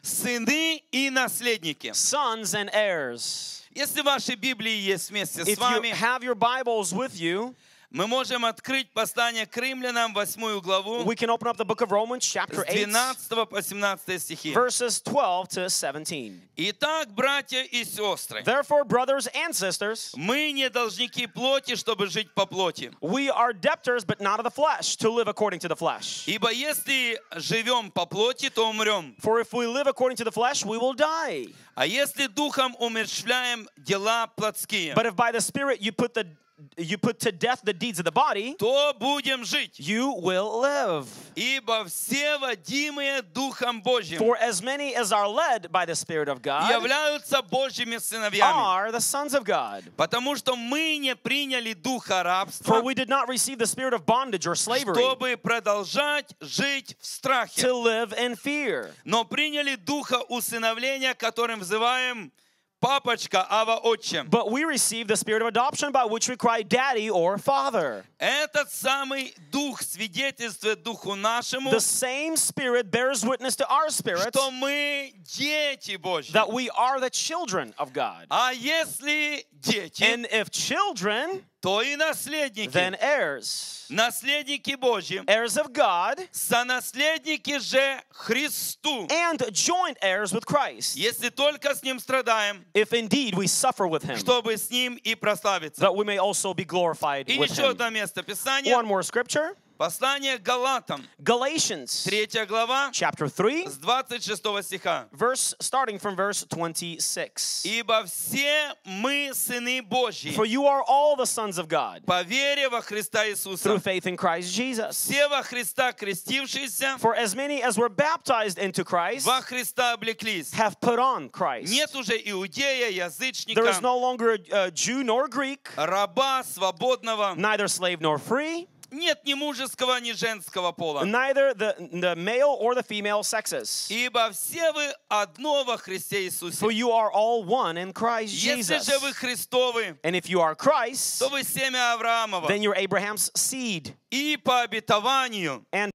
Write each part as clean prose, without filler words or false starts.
сыны и наследники. Sons and heirs. Если ваши Библии есть вместе с If you вами, have your Bibles with you, мы можем открыть послание к римлянам, 8 главу, we can open up the book of Romans, с chapter 8, 12 по 17 стихи. verses 12 to 17. Итак, братья и сестры, Therefore, brothers and sisters, мы не должники плоти, чтобы жить по плоти. we are debtors, but not of the flesh, to live according to the flesh. Ибо если живем по плоти, то умрем. For if we live according to the flesh, we will die. А если духом умерщвляем дела плотские, But if by the Spirit you put to death the deeds of the body, то будем жить. you will live. Ибо все водимые Духом Божьим For as many as are led by the Spirit of God являются Божьими сыновьями. are the sons of God. Потому что мы не приняли духа For рабства, we did not receive the spirit of bondage or slavery чтобы продолжать жить в страхе, to live in fear, но приняли духа усыновления, которым взываем папочка, ава отче. but we received the spirit of adoption by which we cry, Daddy or Father. Этот самый дух свидетельствует духу нашему, The same Spirit bears witness to our spirit что мы дети Божьи. that we are the children of God. А если дети, And if children, то и наследники. then heirs. Наследники Божьи, Heirs of God сонаследники же Христу. and joint heirs with Christ. Если только с Ним страдаем, If indeed we suffer with Him, чтобы с Ним и прославиться. that we may also be glorified И with еще Him. одно место Писания. One more scripture. Послание к Галатам, Galatians 3 глава, chapter 3, с 26 стиха. starting from verse 26. Ибо все мы сыны Божьи, For you are all the sons of God по вере во Христа through Иисуса. faith in Christ Jesus. Все во Христа крестившиеся, For as many as were baptized into Christ во Христа облеклись. have put on Christ. Нет уже иудея, There is язычника, no longer a Jew nor Greek, раба, свободного. neither slave nor free, Нет ни мужеского, ни женского пола. neither the male or the female sexes. Ибо все вы одно во Христе Иисусе. For you are all one in Christ Если Jesus. же вы Христовы, And if you are Christ, то вы семя Авраамова. then you're Abraham's seed, И по обетованию and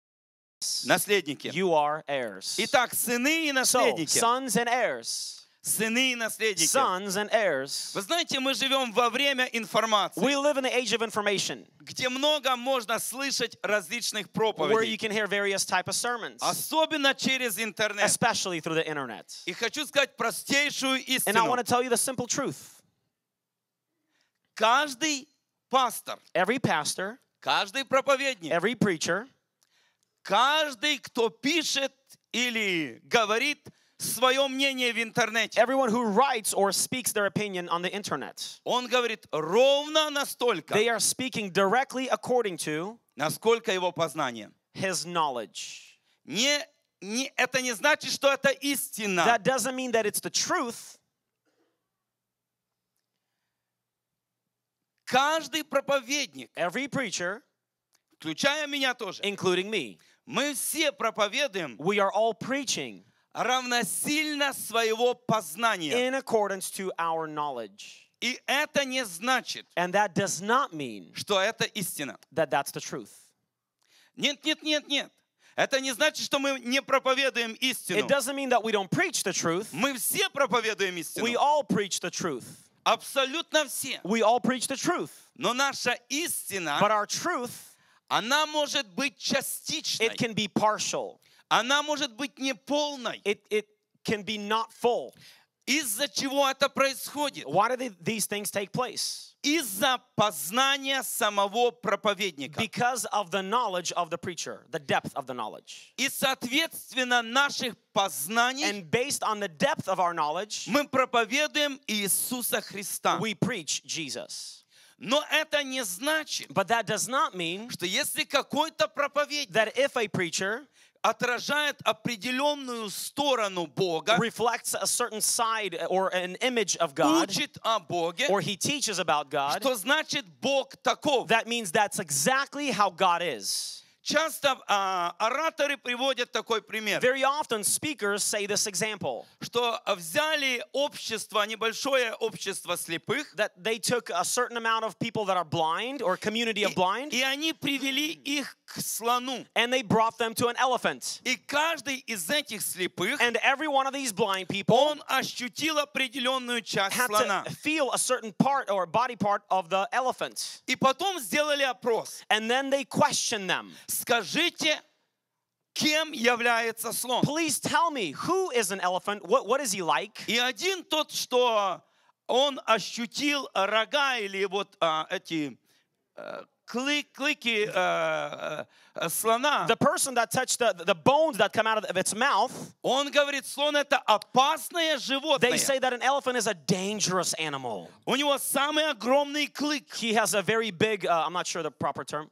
наследники. you are heirs. Итак, сыны и So, наследники. sons and heirs. Сыны и наследники. Sons and heirs. Вы знаете, мы живем во время информации, We live in the age of information где много можно слышать различных where you проповедей. can hear various type of sermons, Особенно через интернет. especially through the internet. И хочу сказать простейшую And I want истину. to tell you the simple truth. Каждый пастор, Every pastor, каждый проповедник, every preacher, каждый, кто пишет или говорит свое мнение в интернете, everyone who writes or speaks their opinion on the internet, он говорит ровно настолько, they are speaking directly according to насколько его познание. his knowledge. Это не значит, что это истина. That doesn't mean that it's the truth. Каждый проповедник, Every preacher, включая меня тоже, including me, мы все проповедуем we are all preaching равносильно своего познания. in accordance to our knowledge. И это не значит, And that does not mean что это истина. that that's the truth. Нет. Это не значит, что мы не проповедуем истину. It doesn't mean that we don't preach the truth. Мы все проповедуем We истину. all preach the truth. Абсолютно все. We all preach the truth. Но наша истина, But our truth, она может быть частичной. it can be partial. Она может быть неполной. It can be not full. Из-за чего это происходит? Why do these things take place? Из-за познания самого проповедника. Because of the knowledge of the preacher, the depth of the knowledge. И, соответственно, наших познаний And based on the depth of our knowledge, мы проповедуем Иисуса Христа. we preach Jesus. Но это не значит, But that does not mean что если какой-то проповедник that if a preacher отражает определенную сторону Бога, reflects a certain side or an image of God, учит о Боге, or he teaches about God, что значит Бог таков. that means that's exactly how God is. часто ораторы приводят такой пример, Very often speakers say this example, что взяли общество, небольшое общество слепых, that they took a certain amount of people that are blind or community of blind, и они привели их к слону. and they brought them to an elephant. И каждый из этих слепых, And every one of these blind people он ощутил определенную часть had слона. to feel a certain part or body part of the elephant. И потом сделали опрос. And then they questioned them. Скажите, кем является слон? Please tell me, who is an elephant? What is he like? И один тот, что он ощутил рога или вот эти клыки слона, The person that touched the bones that come out of its mouth, он говорит, слон это опасное they животное. say that an elephant is a dangerous animal. У него самый огромный клык. He has a very big, I'm not sure the proper term,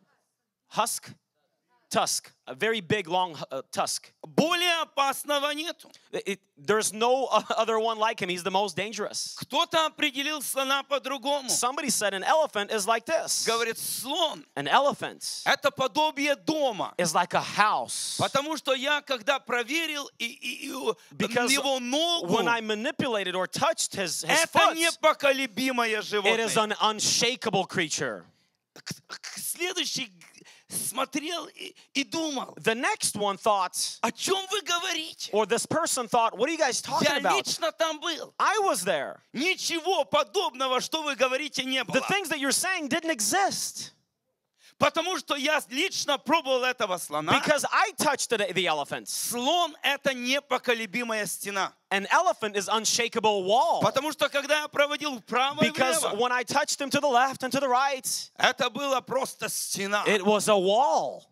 tusk, a very big, long tusk. Более опасного нету. There's no other one like him. He's the most dangerous. Кто-то определил слона по-другому. Somebody said an elephant is like this. Говорит, слон An elephant это подобие дома. is like a house. Потому что я, когда проверил Because его ногу, when I manipulated or touched his это foot, непоколебимое it is животное. an unshakable creature. Следующий смотрел и думал, The next one thought, о чем вы говорите? or this person thought, what are you guys talking Я about? лично там был. I was there. Ничего подобного, что вы говорите, не The было. things that you're saying didn't exist. Потому что я лично пробовал этого слона. Because I touched the elephant. Слон — это непоколебимая стена. An elephant is unshakable wall. Потому что когда я проводил вправо и Because влево, when I touched him to the left and to the right, это была просто стена. it was a wall.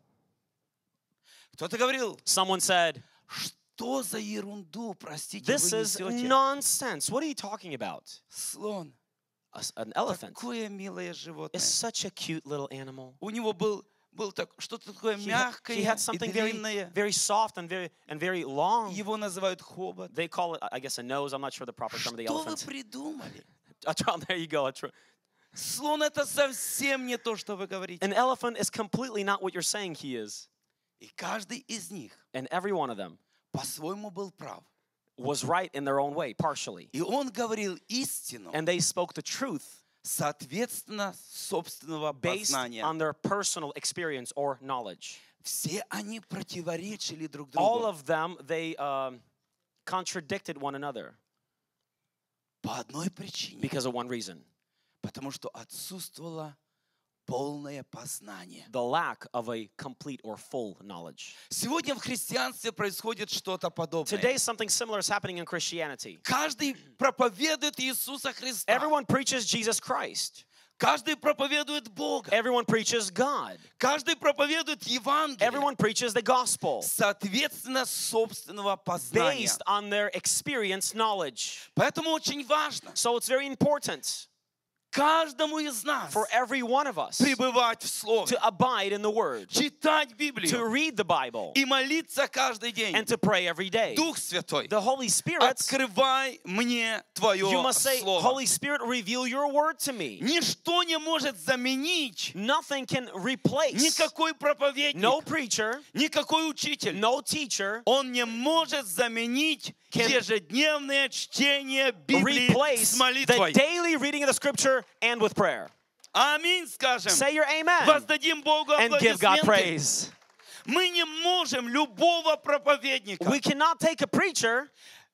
Кто-то говорил, Someone said, что за ерунду, простите, this вы is несете? nonsense. What are you talking about? Слон. An elephant Такое милое is животное. such a cute little animal. У него был что-то такое He мягкое had и something very, длинное. very soft and very long. Его называют хобот. They call it, I guess, a nose. I'm not sure the proper term of the Что вы elephant. придумали? There you go. Слон — это совсем не то, что вы говорите. An elephant is completely not what you're saying he is. И каждый из них And every one of them по-своему был прав. was right in their own way, partially. И он говорил истину, And they spoke the truth соответственно собственного based познания. on their personal experience or knowledge. Все они противоречили друг All другу of them, they contradicted one another по одной причине. because of one reason. Потому что отсутствовало полное познание. The lack of a complete or full knowledge. Сегодня в христианстве происходит что-то подобное. Today, something similar is happening in Christianity. Каждый проповедует Иисуса Христа. Everyone preaches Jesus Christ. Каждый проповедует Бога. Everyone preaches God. Каждый проповедует Евангелие. Everyone preaches the gospel Соответственно собственного познания. based on their experience knowledge. Поэтому очень важно So it's very important каждому из нас for every one of us пребывать в Слове, to abide in the Word, читать to Библию read the Bible, и молиться каждый день. and to pray every day. Дух Святой, The Holy Spirit, открывай мне Твое you must say, Слово. Holy Spirit, reveal your Word to me. Ничто не может заменить Nothing can replace, никакой проповедник, no preacher, никакой учитель. no teacher Он не может заменить Can ежедневное чтение Библии replace с the молитвой. daily reading of the Scripture and with prayer. Аминь, скажем. Say your amen Воздадим Богу and give God аплодисменты. praise. Мы не можем любого проповедника We cannot take a preacher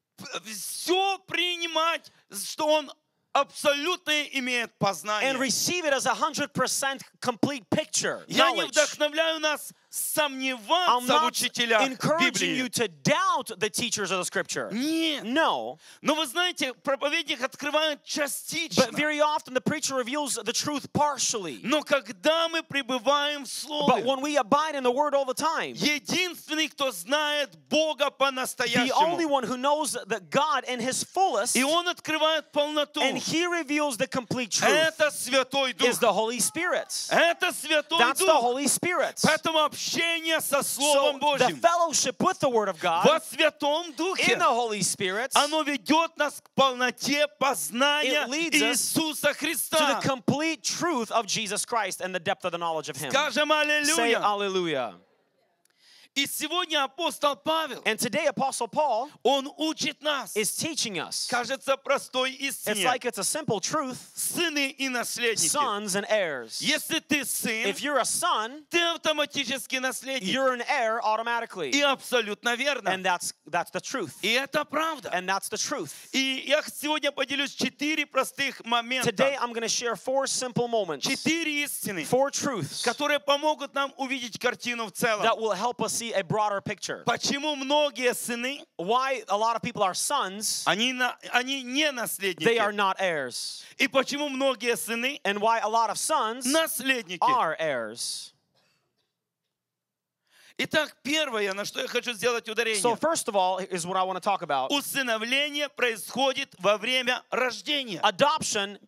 все принимать, что он абсолютно имеет and познание. receive it as 100% complete picture, Я не knowledge. вдохновляю нас I'm сомневаться в not учителях encouraging you Библии. to doubt the teachers of the Scripture. Нет. No, Но вы знаете, проповедник открывает частично. but very often the preacher reveals the truth partially. Но когда мы пребываем в But Слове, when we abide in the Word all the time, единственный, кто знает Бога the по-настоящему, only one who knows that God in His fullest, и Он открывает полноту, and He reveals the complete truth, это Святой Дух. is the Holy Spirit. Это Святой That's the Дух. Holy Spirit. Поэтому общение со So Словом the Божьим fellowship with the Word of во God Святом Духе, in the Holy Spirit to оно ведет нас к полноте познания It leads us Иисуса the Христа. complete truth of Jesus Christ and the depth of the knowledge of Him. Скажем Say аллилуйя. hallelujah. И сегодня апостол Павел, And today, Apostle Paul он учит нас, is teaching us. кажется, простой It's истине. like it's a simple truth, Сыны и наследники. sons and heirs. Если ты сын, If you're a son, ты автоматически наследник. you're an heir automatically. И абсолютно верно. And that's the truth. И это правда. And that's the truth. И я сегодня поделюсь 4 простых момента. Today, I'm going to share 4 simple moments, 4 истины, 4 truths которые помогут нам увидеть картину в целом. that will help us see a broader picture. Почему многие сыны, Why a lot of people are sons, они не наследники. they are not heirs. И почему многие сыны And why a lot of sons наследники. are heirs. Итак, первое, на что я хочу сделать So ударение. first of all is what I want to talk about. Усыновление происходит во время рождения. Adoption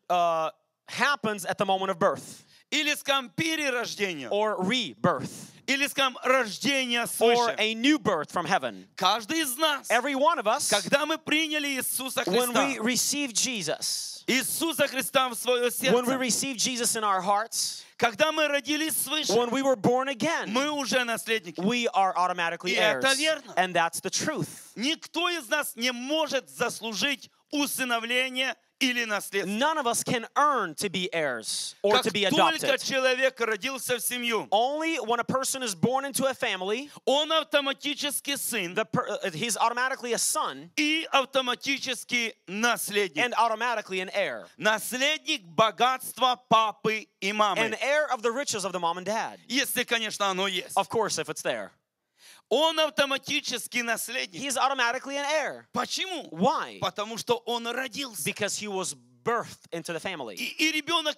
happens at the moment of birth Или, скажем, перерождения. or rebirth Или, скажем, рождение or свыше. a new birth from heaven. Каждый из нас, Every one of us, когда мы приняли Иисуса when Христа, we receive Jesus, Иисуса Христа в свое when we сердце, receive Jesus in our hearts, когда мы родились свыше, when we were born again, мы уже наследники. we are automatically И heirs. это верно. And that's the truth. Никто из нас не может заслужить усыновление или наследство. None of us can earn to be heirs or Как to be только adopted. человек родился в семью, Only when a person is born into a family, он автоматически сын he's automatically a son и автоматически наследник. and automatically an heir. Наследник богатства папы и An мамы. heir of the riches of the mom and dad. Если, конечно, оно есть. Of course, if it's there. Он автоматически наследник. He's automatically an heir. Почему? Why? Потому что он родился. Because he was birthed into the family. И ребенок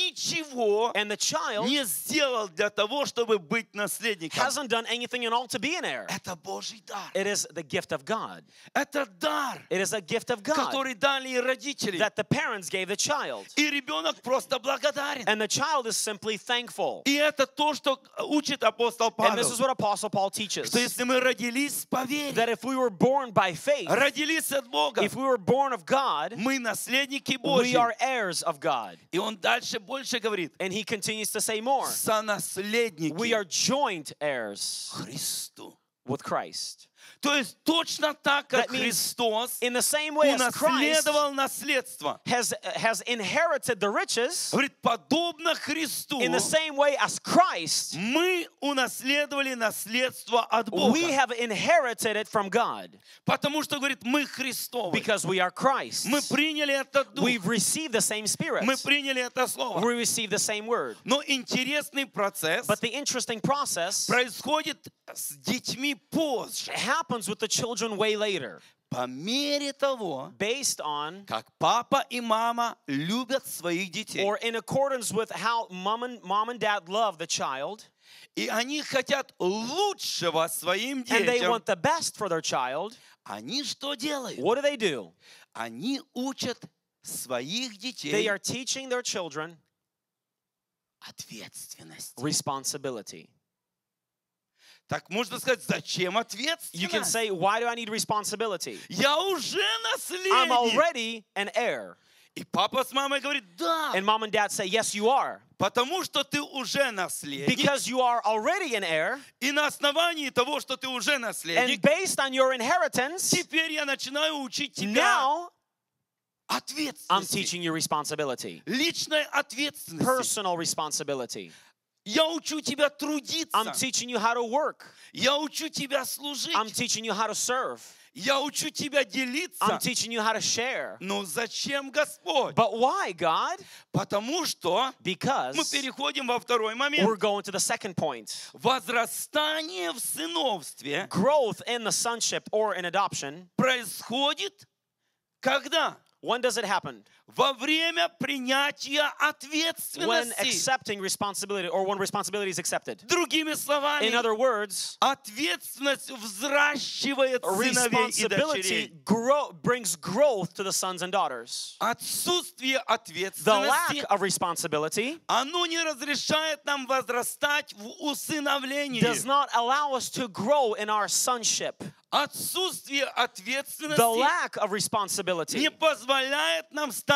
ничего And the child не сделал для того, чтобы быть наследником. hasn't done anything at all to be an heir. Это Божий дар. It is the gift of God. Это дар, It is a gift of God который дали родители. that the parents gave the child. И ребенок просто благодарен. And the child is simply thankful. И это то, что учит апостол And this is Павел. what Apostle Paul teaches. Что если мы родились по вере, That if we were born by faith, родились от Бога, if we were born of God, мы наследники we Божьи. are heirs of God. И он дальше больше говорит. And he continues to say more. Сонаследники We are joint heirs Христу. with Christ. То есть точно так, как That means Христос In the same way as Christ унаследовал наследство. has inherited the riches, Говорит, подобно Христу, in the same way as Christ, мы унаследовали наследство от we Бога. have inherited it from God Потому что, говорит, мы Христовы. because we are Christ. Мы приняли этот дух. We've received the same Spirit. Мы приняли это слово. We received the same word. Но интересный процесс But the interesting process происходит с детьми позже. happens with the children way later, По мере того, based on как папа и мама любят своих детей. or in accordance with how mom and dad love the child, И они хотят лучшего своим and they детям. want the best for their child. Они что делают? What do? Они учат своих They детей are teaching their children ответственность. responsibility. Так можно сказать, зачем You can ответственность? say, why do I need responsibility? Я уже I'm наследник. already an heir. И папа с мамой говорит, да, And mom and dad say, yes, you are. потому что ты уже наследник. Because you are already an heir. И на основании того, что ты уже And наследник, based on your inheritance, теперь я начинаю учить тебя now I'm ответственности. teaching you responsibility. Личной ответственности. Personal responsibility. Я учу тебя трудиться. I'm teaching you how to work. Я учу тебя служить. I'm teaching you how to serve. Я учу тебя делиться. I'm teaching you how to share. Ну зачем, Господь? But why, God? Потому что мы Because переходим во второй we're момент. going to the second point. Возрастание в сыновстве Growth in the sonship or in adoption, происходит когда? when does it happen? Во время принятия When ответственности. accepting responsibility or when responsibility is accepted. Другими словами, In other words, ответственность взращивает сыновей и responsibility дочерей. brings growth to the sons and daughters. Отсутствие The lack ответственности, of responsibility оно не разрешает нам возрастать в усыновлении. does not allow us to grow in our sonship. Отсутствие The ответственности lack of responsibility не позволяет нам стать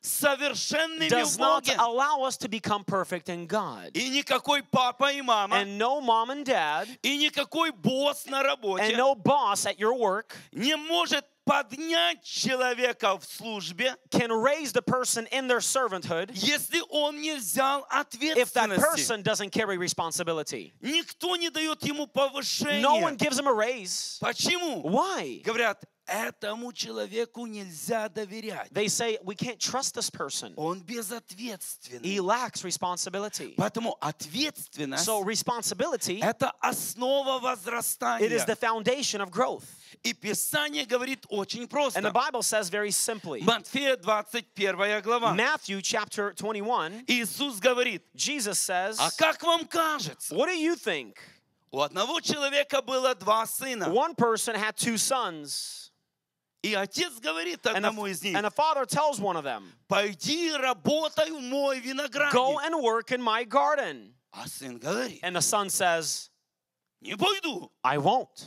совершенными does в not Боге. allow us to become perfect in God. И никакой папа и мама, And no mom and dad, и никакой босс на and работе no boss at your work не может поднять человека в службе, can raise the person in their servanthood если он не взял if that ответственности. person doesn't carry responsibility. Никто не дает ему No one повышения. gives him a raise. Почему? Why? Говорят, этому человеку нельзя доверять. They say, we can't trust this person. Он безответственный. He lacks responsibility. Поэтому ответственность So responsibility, — это основа it is the возрастания. foundation of growth. И Писание говорит очень And the просто. Bible says very simply. Матфея 21 глава. Matthew chapter 21, Иисус говорит, Jesus says, а как вам кажется? what do you think? У одного человека было два сына. One person had two sons. И отец говорит And одному из них, the father tells one of them, пойди работай в мой go виноградник. and work in my garden. А сын говорит, And the son says, не пойду. I won't.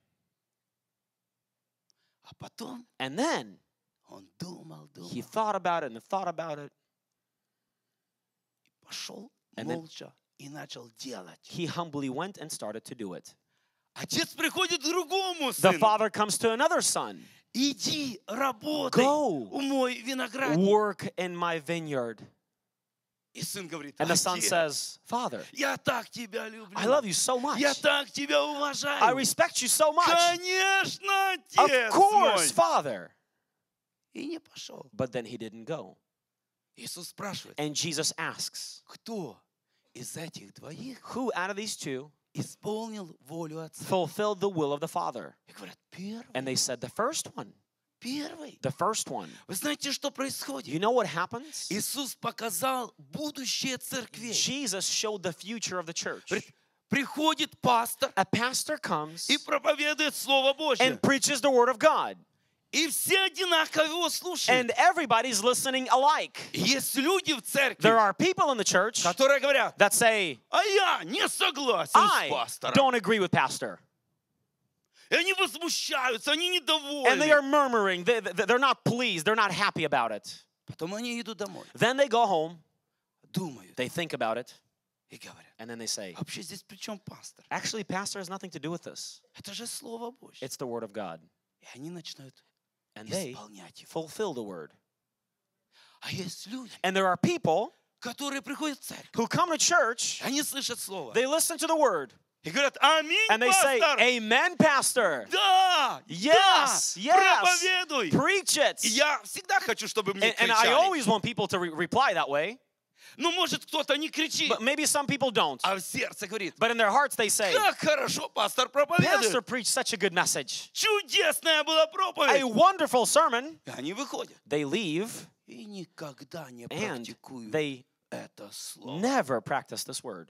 А потом And then он думал, he thought about it and thought about it. пошел And then- молча и начал делать. He humbly went and started to do it. Отец приходит к другому The сыну. father comes to another son. Иди, работай Go. в мой виноградник. Work in my vineyard. И сын говорит, And the son отец, says, Father, я так тебя люблю. I love you so much. Я так тебя I уважаю. respect you so much. Конечно, Of отец course, мой. Father. И не пошел. But then he didn't go. Иисус спрашивает, And Jesus asks, кто из этих двоих who out of these two исполнил волю Отца? fulfilled the will of the Father? И говорят, первый. And they said, the first one. Первый. The first one. Вы знаете, что происходит? You know what happens? Иисус показал будущее церкви. Jesus showed the future of the church. Приходит пастор A pastor comes и проповедует Слово Божье. and preaches the word of God. И все одинаково его слушают. And everybody's listening alike. Есть люди в церкви, There are people in the church которые говорят, that say, а я не согласен с I пастором. don't agree with pastor. И они возмущаются, они And they are недовольны. murmuring. They're not pleased. They're not happy about it. Потом они идут домой, Then they go home. думают They think about it. и говорят, And then they say, вообще здесь при чем пастор? actually, pastor has nothing to do with this. Это же Слово Божье. It's the word of God. И они начинают And they исполнять его. fulfill the word. А есть люди, And there are people которые приходят в церковь, who come to church, они слышат Слово they listen to the word, и говорят, аминь, and they say, пастор. amen, pastor. Да, Yes, да, yes. проповедуй. Preach it. И я всегда хочу, чтобы мне And I кричали. always want people to reply that way. Ну, может, кто-то не кричит, But maybe some people don't. а в сердце говорит, But in their hearts they say, как хорошо пастор Pastor проповедует. preached such a good message. Чудесная была A проповедь. wonderful sermon. И они выходят They leave и никогда не and практикуют they это слово. never practice this word.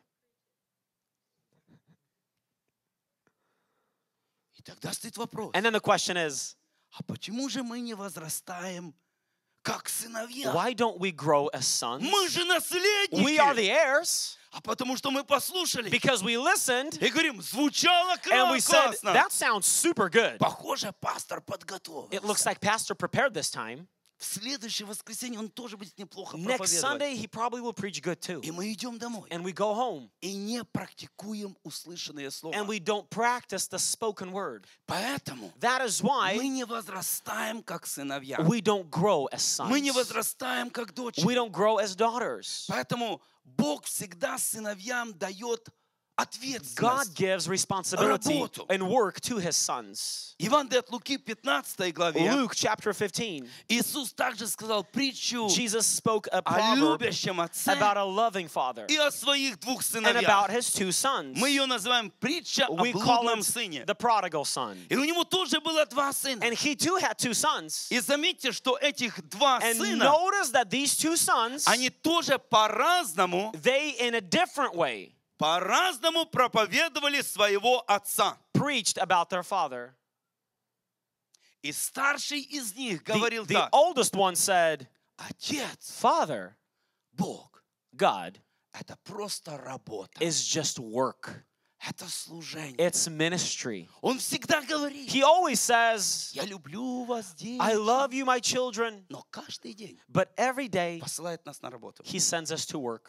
И тогда стоит вопрос, And then the question is, а почему же мы не возрастаем как сыновья? why don't we grow as sons? Мы же We are наследники. the heirs А потому что мы послушали because we listened и говорим, звучало and we said, классно. that sounds super good. Похоже, пастор подготовился. It looks like Pastor prepared this time. В следующее воскресенье он тоже будет неплохо Next проповедовать. Sunday, he probably will preach good too. И мы идем домой. And we go home И не практикуем услышанное слово. and we don't practice the spoken word. Поэтому That is why мы не возрастаем как сыновья. we don't grow as Мы не sons. возрастаем как We дочери. don't grow as daughters. Поэтому Бог всегда сыновьям дает God ответственность. gives responsibility Работу. and work to his sons. Евангелие от Луки 15 главе Luke chapter 15, Иисус также сказал притчу Jesus spoke a о proverb любящем отце about a loving father и о своих двух and about сыновьях. his two sons. Мы ее называем притча о We call блудном him сыне. the prodigal son. И у него тоже было два сына. And he too had two sons. И заметьте, что этих два And сына, notice that these two sons, они тоже по-разному they in a different way проповедовали своего отца. preached about their father. И старший из них The, говорил the так: oldest one said, Отец, Father, Бог, God, это просто работа. is just work. Это служение. It's ministry. Он всегда говорит, He always says, я люблю вас, I дети. love you, my children. Но каждый день But every day, посылает нас на работу. he sends us to work.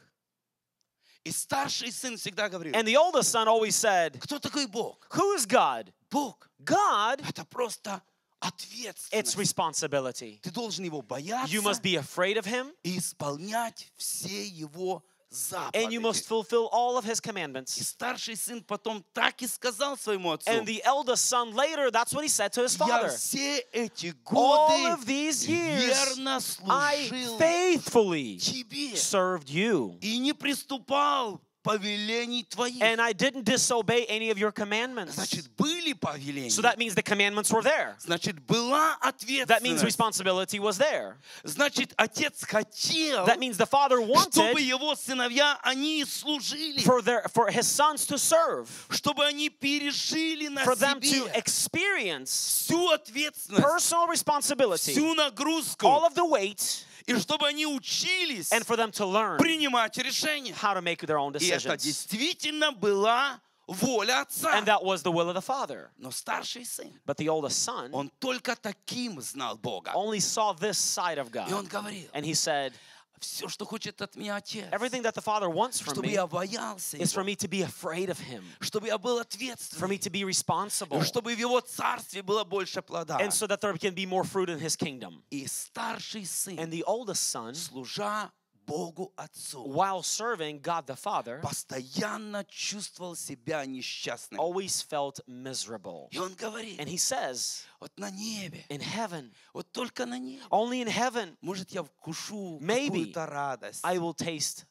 И старший сын всегда говорил, And the oldest son always said, кто такой Бог? who is God? Бог. God, Это просто it's ответственность. responsibility. Ты должен его бояться You must be afraid of him, и исполнять все его and you must заповеди. fulfill all of his И commandments. старший сын потом так и сказал своему отцу, And the eldest son later, that's what he said to his я father. все эти All годы of these years, верно I служил faithfully тебе served you. и не приступал повелений твоих. And I didn't disobey any of your commandments. Значит, были повеления. So that means the commandments were there. Значит, была That means ответственность. responsibility was there. Значит, отец хотел, That means the father чтобы wanted его сыновья, они служили, for his sons to serve, чтобы они пережили на for them to себе experience всю ответственность, personal responsibility, всю нагрузку, all of the weight, и чтобы они учились and for them to learn принимать решения. how to make their own И это decisions. действительно была воля отца. And that was the will of the father. Но старший сын, But the oldest son он только таким знал Бога. only saw this side of И он God. говорил, And he said, все, что хочет от меня отец, everything that the father wants from чтобы me я боялся is for его, me to be afraid of him, чтобы я был for ответственным, me to be responsible, чтобы в его царстве было больше плода. and so that there can be more fruit in his kingdom. И старший сын, And the oldest son, служа Богу Отцу, while serving God the Father, постоянно чувствовал себя несчастным. always felt miserable. И он говорит, And he says, вот на небе, in heaven, вот только на небе, only in heaven, может, я вкушу Maybe какую-то радость. I will taste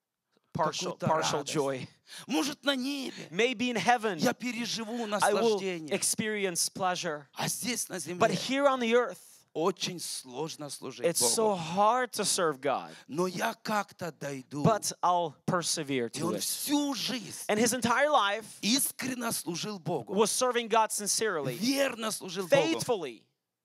partial Какую-то радость. joy. Может, на небе Maybe in heaven, я переживу I will наслаждение. experience pleasure. А здесь на But земле here on the earth, очень сложно служить it's so Богу. hard to serve God. Но я как-то дойду. But I'll persevere И to он it. всю жизнь And his entire life искренне служил Богу. was serving God sincerely, Верно служил Богу. faithfully.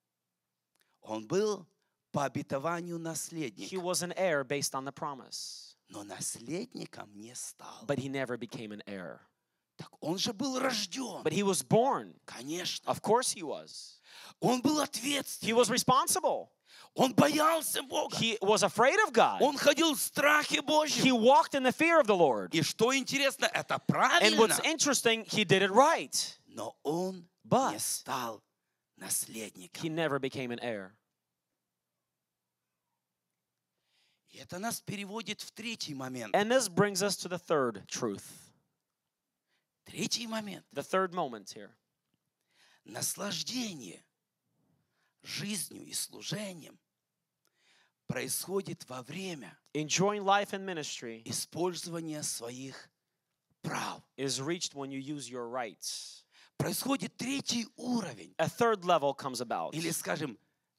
Он был по обетованию He наследник. was an heir based on the promise, Но наследником не стал. but he never became an heir. Так он же был рожден. But he was born. Конечно. Of course he was. Он был He ответственный. was responsible. Он боялся Бога. He was afraid of God. Он ходил в страхе He Божьем. walked in the fear of the Lord. И что интересно, это And правильно. what's interesting, he did it right. Но он But не стал наследником. he never became an heir. И это нас переводит в третий момент. And this brings us to the third truth. Третий момент. The third moment here. Наслаждение жизнью и служением происходит во время Enjoying life and ministry использования своих прав. is reached when you use your rights. Происходит третий уровень. A third level comes about. Или, скажем,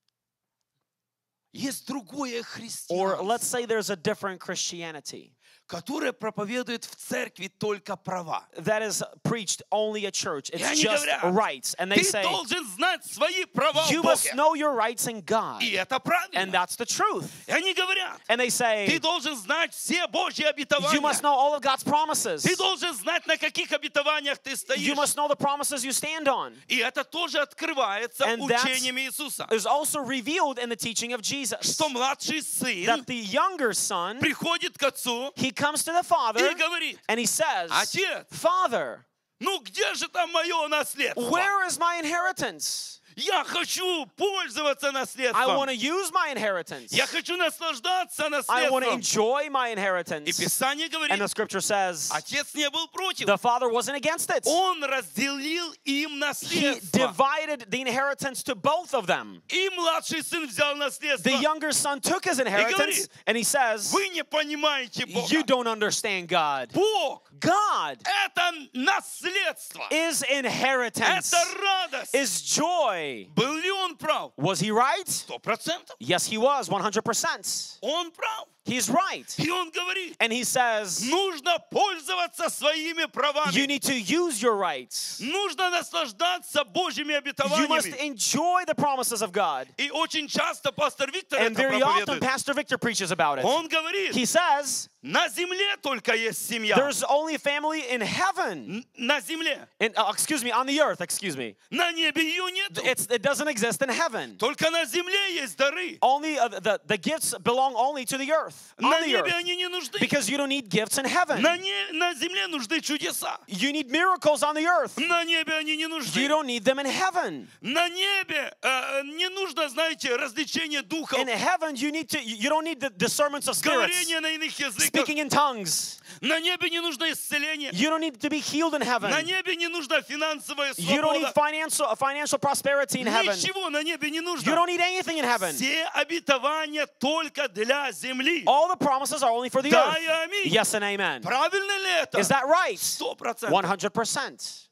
есть другое Or let's христианство, say there's a different Christianity которое проповедует в церкви только права. that is preached only at church. И It's они just говорят, rights. And they ты say, должен знать свои права в you must Боге. know your rights in God. И это And правильно. that's the truth. И они говорят, And they say, ты должен знать все Божьи you обетования. must know all of God's promises. Ты должен знать, на каких обетованиях ты You стоишь. must know the promises you stand on. И это тоже открывается And that's- учением Иисуса. Is also revealed in the teaching of Jesus. Что младший сын That the younger son, приходит к отцу he comes to the father и говорит, and he says, Отец, Father, ну где же там мое наследство? where is my inheritance? Я хочу пользоваться I want наследством. to use my inheritance. Я хочу наслаждаться I want to наследством. enjoy my И inheritance. Писание And говорит, the scripture says, отец не был против. the father wasn't against it. Он разделил им He наследство. divided the inheritance to both of them. И младший сын взял наследство. The younger son took his inheritance говорит, and he says, Вы не понимаете you Бога. don't understand God. Бог God — это наследство. is inheritance, Это радость. is joy. Был ли он прав? Was he right? 100%. Yes, he was, 100%. Он прав. He's right. И он говорит, And he says, нужно пользоваться своими you правами. need to use your rights. Нужно наслаждаться Божьими You must обетованиями. enjoy the promises of God. И очень часто пастор Виктор And это very often, проповедует. Pastor Victor preaches about it. Он говорит, He says, на земле только есть семья. there's only family in heaven. На земле. On the earth, excuse me. На небе ее нет. It doesn't exist in heaven. Только на земле есть дары. Only the gifts belong only to the earth. На On the небе earth. они не нужны. Because you don't need gifts in heaven. На земле нужны чудеса. You need miracles on the earth. На небе они не You нужны. don't need them in heaven. На небе не нужно, знаете, развлечение духов, In heaven, you don't need the discernments of spirits. говорение на иных языках. Speaking in tongues. На небе не нужно исцеление. You don't need to be healed in heaven. На небе не нужна финансовая You don't need свобода. financial prosperity in heaven. Ничего на небе не You нужно. don't need anything in heaven. Все обетования только для земли. All the promises are only for the Да earth. и аминь. Yes and amen. Правильно ли это? Is that right? 100%. 100%.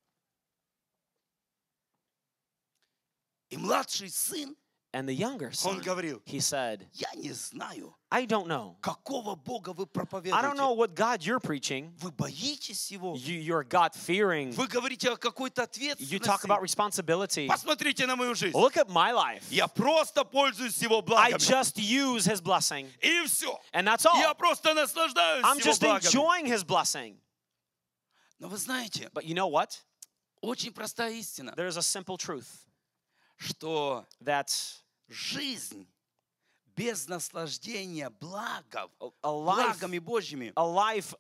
И младший сын, And the younger он son, говорил, he said, я не знаю, I don't know. какого Бога вы I don't know проповедуете. what God you're preaching. Вы боитесь Его. You're God-fearing. Вы говорите о какой-то You talk about ответственности. responsibility. Посмотрите на мою жизнь. Look at my life. Я просто пользуюсь Его I благами. just use His blessing. И все. And that's all. Я просто наслаждаюсь I'm Его just благами. enjoying His blessing. Но вы знаете, But you know what? очень простая истина, There's a simple truth что that жизнь без наслаждения a life, благами Божьими, a life,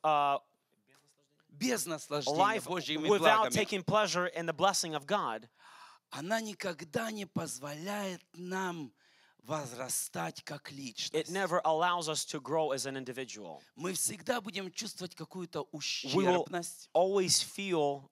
без a наслаждения life Божьими without благами, taking pleasure in the blessing of God, она никогда не позволяет нам возрастать как it личность. never allows us to grow as an individual. Мы всегда будем чувствовать какую-то We will ущербность, always feel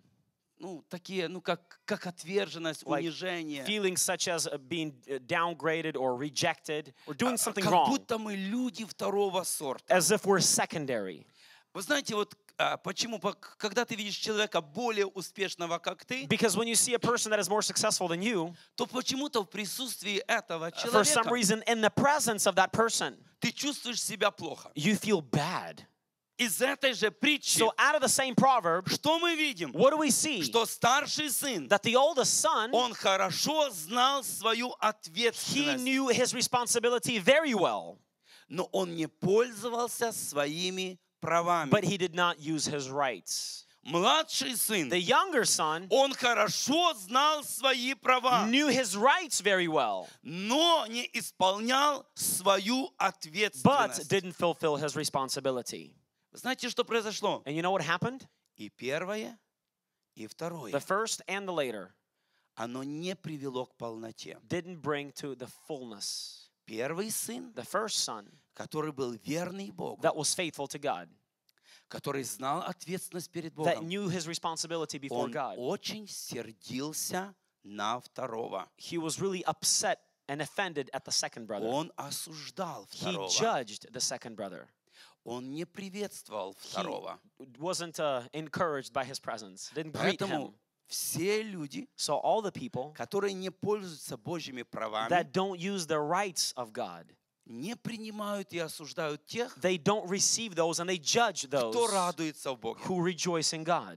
такие, как отверженность, like унижение. feelings such as being downgraded or rejected or doing something Как wrong, будто мы люди второго сорта. as if we're secondary. Вы знаете, вот почему, когда ты видишь человека более успешного, как ты, Because when you see a person that is more successful than you, то почему-то в присутствии этого for some человека reason, in the presence of that person, ты чувствуешь себя плохо. you feel bad. Из этой же притчи, So out of the same proverb, что мы видим? what do we see? Что старший сын, That the oldest son, он хорошо знал свою he ответственность, knew his responsibility very well, но он не пользовался своими правами. but he did not use his rights. Младший сын, The younger son он хорошо знал свои права, knew his rights very well, но не исполнял свою but ответственность. didn't fulfill his responsibility. Знаете, что произошло? And you know what happened? И первое, и второе. The first and the later Оно не привело к полноте. didn't bring to the fullness. Первый сын, The first son который был верный Богу, that was faithful to God, который знал ответственность перед that Богом, knew his responsibility before он God, очень сердился на второго. he was really upset and offended at the second brother. Он осуждал He второго. judged the second brother. Он не приветствовал He второго. wasn't encouraged by his presence, didn't greet him. Поэтому все люди, So all the people которые не пользуются Божьими правами, that don't use the rights of God, не принимают и осуждают тех, they don't receive those and they judge those кто радуется в Боге. who rejoice in God.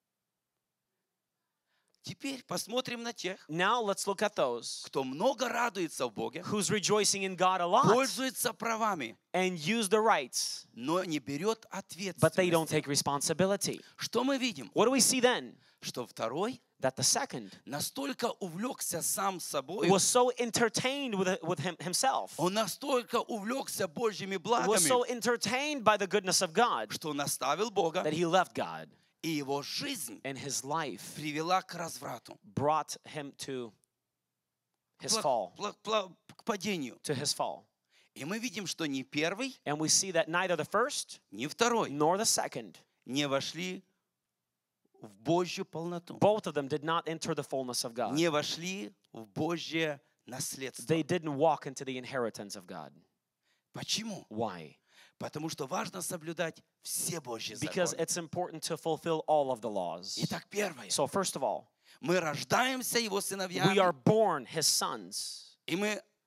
Теперь посмотрим на тех, Now let's look at those кто много радуется в Боге, who's rejoicing in God a lot пользуется правами, and use the rights, но не берет but they don't ответственности. take responsibility. Что мы видим? What do we see then? Что второй That the second настолько увлекся сам собой, was so entertained with himself, он настолько увлекся Божьими was so благами, entertained by the goodness of God что он оставил Бога, that he left God, и его жизнь and his life привела к разврату, brought him to his fall, к падению. to his fall. И мы видим, что ни первый, And we see that neither the first ни второй nor the second, не вошли в Божью полноту, both of them did not enter the fullness of God. не вошли в Божье наследство. They didn't walk into the inheritance of God. Почему? Why? Потому что важно соблюдать все Божьи Because законы. it's important to fulfill all of the laws. Итак, первое. So first of all, Мы рождаемся Его we are сыновьями, born his sons, и мы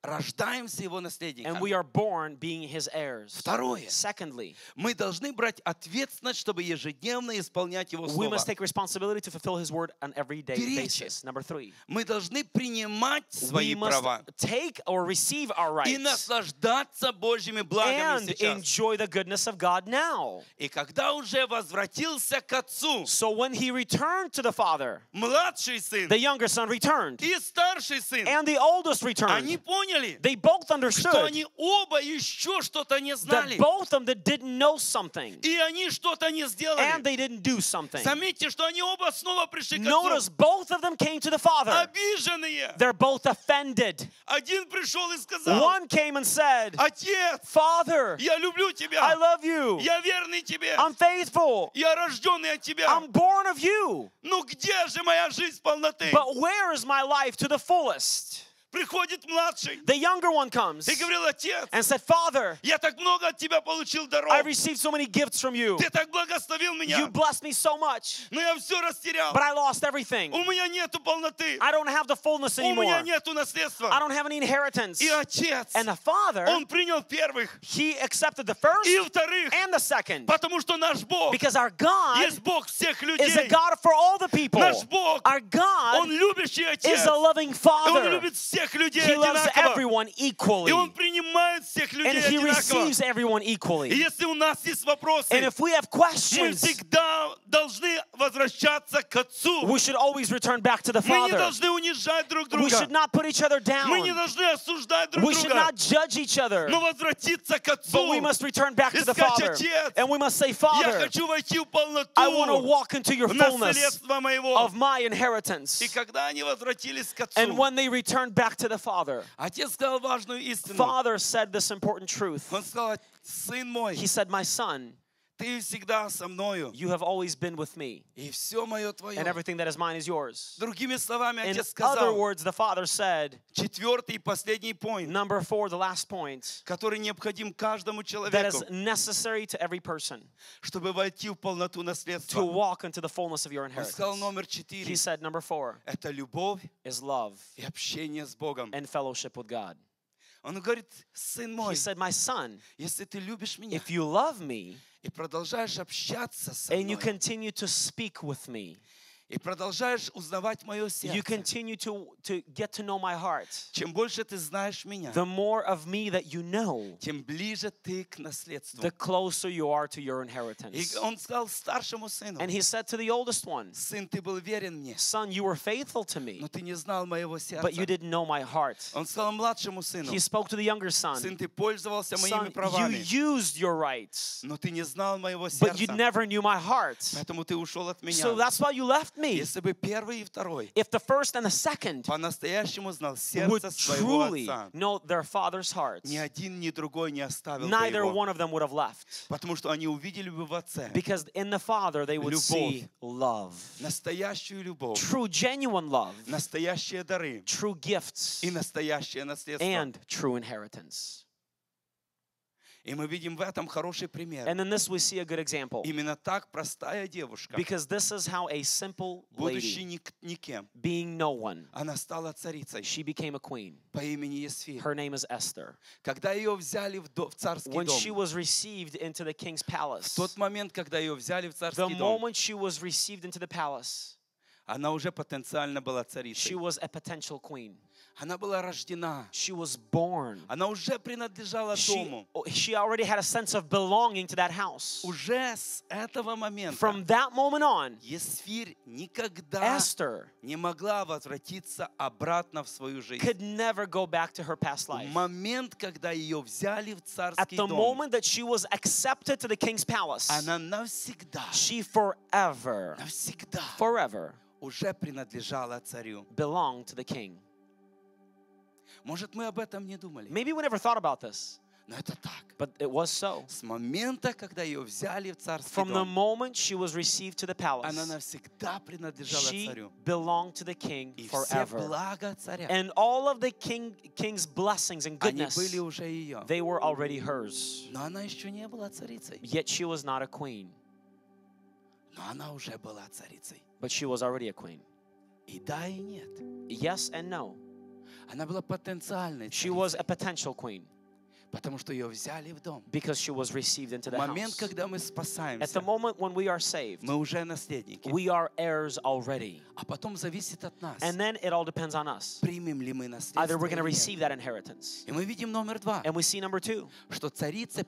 рождаемся его and наследниками. we are born being his heirs. Второе. Secondly, Мы должны брать ответственность, чтобы ежедневно исполнять его we слово. must take responsibility to fulfill his word on everyday Третье. basis. Number 3, Мы должны принимать свои we must права take or receive our и rights наслаждаться Божьими благами and сейчас. enjoy the goodness of God now. И когда уже возвратился к отцу So when he returned to the father, младший сын the younger son returned, и старший сын, and the oldest они returned. поняли, They both что understood они оба еще что-то не знали. that both of them didn't know something И они что-то не and сделали. they didn't do something. Заметьте, что они оба снова пришли к Notice отцу. both of them came to the father. Обиженные. They're both offended. Один пришел и сказал: One came and said, Отец, Father, я люблю I тебя. love you. Я верный тебе. I'm faithful. Я рожденный от тебя. I'm born of you. Ну где же моя жизнь полноты? But where is my life to the fullest? Приходит младший The younger one comes и говорил: Отец, and said, Father, я так много от тебя получил I даров. received so many gifts from you. Ты так благословил You меня. blessed me so much, Но я все растерял. but I lost everything. У меня нету полноты. I don't have the fullness У меня anymore. нету наследства. I don't have any inheritance. И отец, And the father, он принял первых he accepted the first и вторых, and the second. потому что наш Бог Because our God есть Бог всех is a людей. God for all the people. Наш Бог, Our God Он любящий is Отец. a loving И Он Father. любит всех людей He loves одинаково. everyone И equally. Он принимает всех And людей he одинаково. receives everyone И equally. если у нас есть вопросы, And if we have мы questions, всегда должны возвращаться к Отцу. we should always return back to the Мы не Father. должны унижать друг We друга. should not put each other Мы не down. должны осуждать друг We should друга. not judge each other. Но возвратиться к But we Отцу. must return back to the Искать Father. Отец. And we must say, Я Father, хочу войти в полноту I want to walk into your fullness наследства моего. of my inheritance. И когда они возвратились к And Отцу, when they returned back to the Father, Отец сказал важную истину. Father said this important truth. Он сказал: сын мой, He said, my son, ты всегда со мною, you have always been with me, и все мое твое. and everything that is mine is yours. Другими словами, In Отец other сказал, words, the Father said, четвертый и последний point, number 4, the last point, который необходим каждому that is человеку, necessary to every person чтобы войти в полноту to наследства. walk into the fullness of your Он сказал inheritance. номер He 4. said, number 4 Это любовь is love и общение с Богом. and fellowship with God. Он говорит: сын He мой, said, my son, если ты любишь меня if you love me и продолжаешь общаться со and you мной, continue to speak with me, и продолжаешь узнавать мое you сердце, continue to get to know my heart, чем больше ты знаешь меня, the more of me that you know, тем ближе ты к наследству. the closer you are to your И inheritance. он сказал старшему сыну: And he said to the oldest one, сын, ты был верен мне, son, you were faithful to me, но ты не знал моего but you сердца. didn't know my heart. Он сказал младшему сыну: He spoke to the younger сын, son, ты пользовался моими son, you правами, used your rights, но ты не знал моего but you сердца, never knew my heart. поэтому ты ушел от So меня. that's why you left me. Если бы первый и второй If the first and the second по-настоящему знал would сердце своего truly отца, know their father's hearts, ни один, ни другой не оставил бы neither его, one of them would have left. потому что они увидели бы в отце Because in the Father they would see love, настоящую любовь, true, genuine love, настоящие дары true gifts, и настоящее наследство. and true inheritance. И мы видим в этом хороший пример. And in this we see a good example. Именно так простая девушка, Because this is how a simple будучи lady, никем, being no one, она стала царицей she became a queen. по имени Есфирь. Her name is Esther. Когда ее взяли в царский When she дом, was received into the king's в palace, тот момент, когда ее взяли в the царский дом, moment she was received into the palace, она уже потенциально была she царицей. was a potential queen. Она была рождена. She was born. Она уже принадлежала дому. She already had a sense of belonging to that house. Уже с этого момента From that moment on, Есфирь никогда Esther не могла возвратиться обратно в свою жизнь. could never go back to her past В life. момент, когда ее взяли в At царский the дом, moment that she was accepted to the king's palace, она навсегда, she forever уже принадлежала царю. belonged to the king. Может, мы об этом не думали, Maybe we never thought about this, но это так. but it was so. С момента, когда ее взяли в царский From the дом, moment she was received to the palace, она навсегда принадлежала she царю. belonged to the king И все forever. блага царя, And all of the king's blessings and они goodness, были уже ее. they were already hers. Но она еще не была царицей. Yet she was not a queen, Но она уже была царицей. but she was already a queen. И да, и нет. Yes and no. Она была потенциальной She was царицей, a potential queen потому что ее взяли в дом. because she was received into В the момент, house. когда мы At the спасаемся, moment when we are saved, мы уже наследники. we are heirs already. А потом зависит от нас, And then it all depends on us. примем ли мы Either наследство we're going to или receive нет. that inheritance. И мы видим номер 2, And we see number 2, что царицы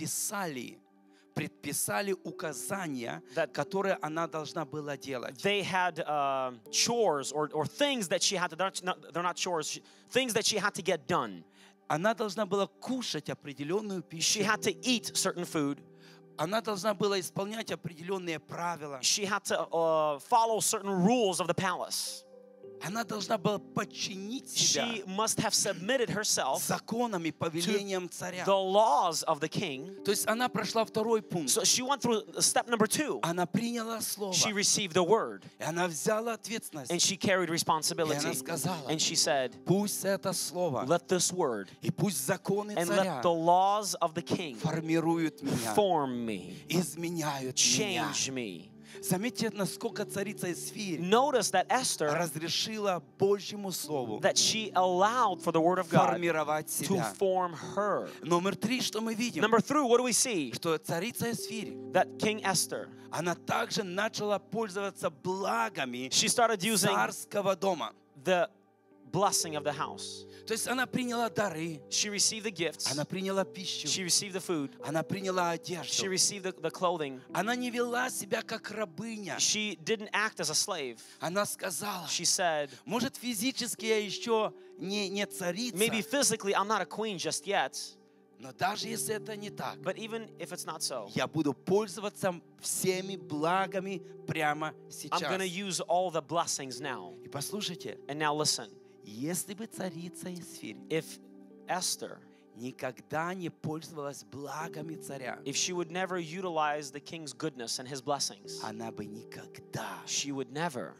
предписали указания, That- которые она должна была делать. they had chores or things that she had to, they're not chores, things that she had to get done. Она должна была кушать определенную She пищу. had to eat certain food. Она должна была исполнять определенные правила. She had to follow certain rules of the palace. Она должна была подчинить себя She must have submitted herself законам и повелениям царя. the laws of the king. То есть она прошла второй пункт. So she went through step number 2. Она приняла слово. She received the word И она взяла ответственность. and she carried И responsibility. она сказала, And she said, пусть это слово let this word и пусть законы and царя let the laws of the king формируют меня, form me, изменяют меня. change me. Заметьте, насколько царица Эсфирь Notice that Esther, разрешила Божьему слову that she allowed for the word of God формировать to себя. form her. Номер 3, что мы видим, Number 3, what do we see? что царица Эсфирь, That King Esther, она также начала пользоваться благами she started using царского дома. the blessing of the house. То есть она приняла дары, She received the gifts. она приняла пищу, She received the food. она приняла She одежду. received the clothing. Она не вела себя как рабыня. She didn't act as a slave. Она сказала, She said, может, физически я еще не царица, maybe physically I'm not a queen just yet, но даже если это не так, but even if it's not so, я буду пользоваться всеми благами прямо I'm going to сейчас. use all the blessings now. И послушайте, And now listen, если бы царица Эсфирь if Esther, никогда не пользовалась благами царя, if she would never utilize the king's goodness and his blessings, она бы никогда, she would never,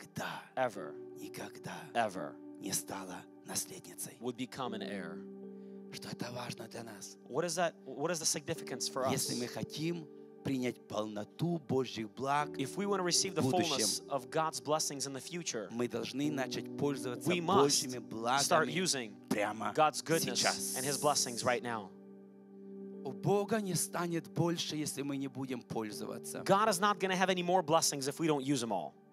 ever ever не стала наследницей. would become an heir. Что это важно для нас. What is that? What is the significance for us? Если мы хотим принять полноту Божьих благ, If we want to receive the будущем, fullness of God's blessings in the future, мы должны начать пользоваться we must Божьими start благами using прямо God's goodness сейчас. and his blessings right now. У Бога не станет больше, если мы не будем пользоваться. God is not going to have any more blessings if we don't use them all.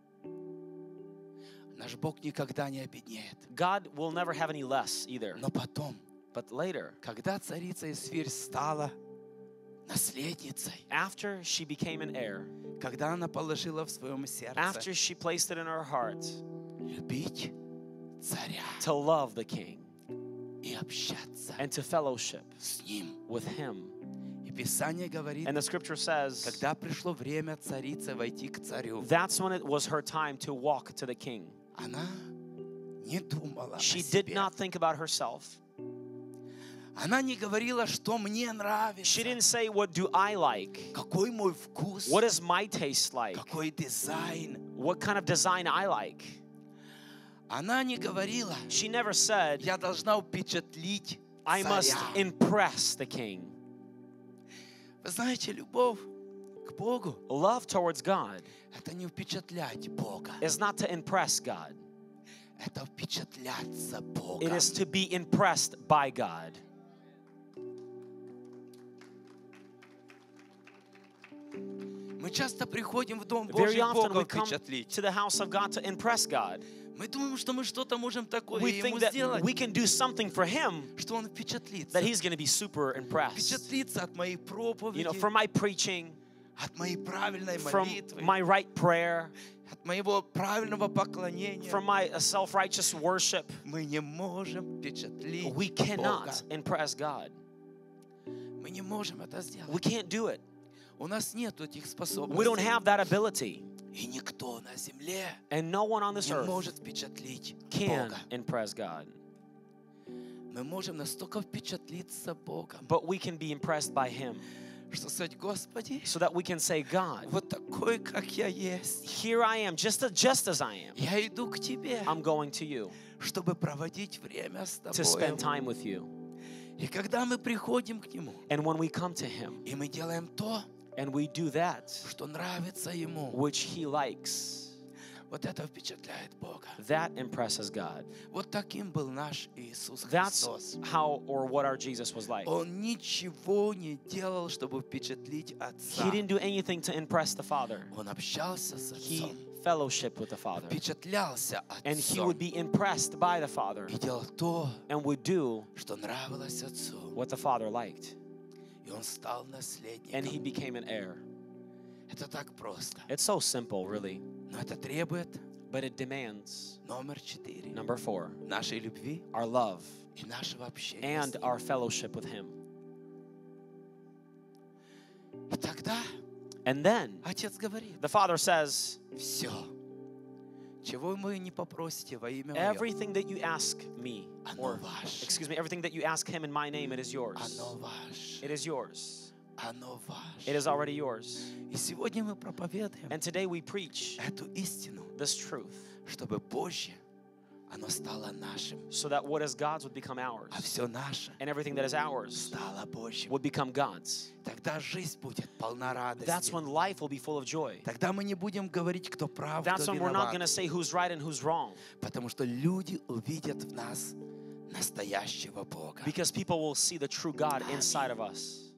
Наш Бог никогда не обеднеет. God will never have any less either. Но потом, But later, когда царица Эсфирь стала наследницей, after she became an heir, когда она положила в своем сердце after she placed it in her heart любить царя to love the king и общаться and to fellowship с ним. with him. И Писание говорит, And the scripture says, когда пришло время царицы войти к царю, that's when it was her time to walk to the king. она не думала о She did себе. not think about herself. Она не говорила, что мне She нравится, didn't say, what do I like? какой мой вкус, What is my taste like? какой дизайн. What kind of design I like? Она не говорила, She never said, я должна впечатлить I must царя. impress the king. Вы знаете, любовь к Богу Love towards God — это не впечатлять Бога, is not to impress God. это впечатляться It Богом. is to be impressed by God. Мы часто приходим в Дом Very Божий often Бога we come впечатлить. to the house of God to impress God. Мы думаем, что мы что-то можем такое We Ему think that сделать, we can do something for Him что Он впечатлится. that He's going to be super impressed. Впечатлится от моей проповеди, You know, from my preaching, от моей правильной from молитвы, my right prayer, от моего правильного поклонения. from my self-righteous worship. Мы не можем впечатлить We Бога. cannot impress God. Мы не можем это сделать. We can't do it. У нас нет этих We don't способностей. have that ability. И никто на земле And no one on this не earth может впечатлить can Бога. impress God. Мы можем настолько впечатлиться Богом, But we can be impressed by Him что сказать, Господи, so that we can say, God, вот такой, как я есть, here I am, just as I am. я иду к Тебе, I'm going to you чтобы проводить время с to spend Тобой. time with you. И когда мы приходим к Нему, And when we come to Him и мы делаем то, and we do that что нравится Ему, which He likes, Вот это впечатляет Бога. That impresses God. Вот таким был наш Иисус That's Христос. how or what our Jesus was like. Он ничего не делал, чтобы впечатлить Отца. He didn't do anything to impress the Father. Он общался с He Отцом, fellowshiped with the Father. впечатлялся And he Отцом would be impressed by the Father и делал то, and would do что нравилось Отцу. what the Father liked. И он стал And he наследником. became an heir. Это так просто. It's so simple, really, Но это требует but it demands номер 4. number 4, Нашей любви our love и нашего общения. с and Ним. our fellowship with Him. И тогда And then Отец говорит: the Father says, все, чего вы не попросите во имя Мое, everything that you ask me, оно or ваше. excuse me, everything that you ask Him in my name, it is yours. Оно ваше. It is yours. Оно ваше. It is already yours. И сегодня мы проповедуем And today we preach эту истину, this truth чтобы Божье, оно стало нашим, so that what is God's would become ours, а все наше and everything that is ours стало Божьим. would become God's. Тогда жизнь будет полна That's радости. when life will be full of joy. Тогда мы не будем говорить, кто прав, That's кто when we're not going to виноват. say who's right and who's wrong, Потому что люди увидят в нас настоящего Бога. because people will see the true God inside of us.